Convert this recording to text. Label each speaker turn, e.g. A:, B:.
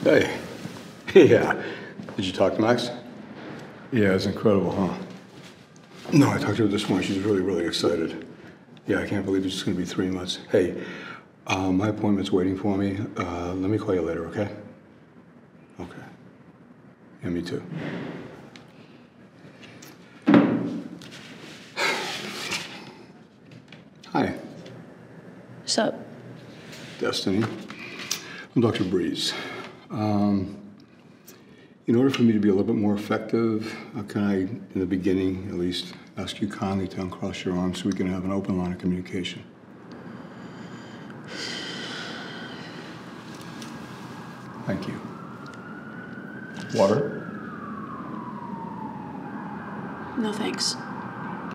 A: Hey. Yeah. Did you talk to Max? Yeah, it's incredible, huh? No, I talked to her this morning. She's really, really excited. Yeah, I can't believe it's just going to be 3 months. Hey, my appointment's waiting for me. Let me call you later, okay? Okay. Yeah, me too. Hi.
B: What's up?
A: Destiny. I'm Dr. Breeze. In order for me to be a little bit more effective, can I, in the beginning at least, ask you kindly to uncross your arms so we can have an open line of communication? Thank you. Water?
B: No thanks.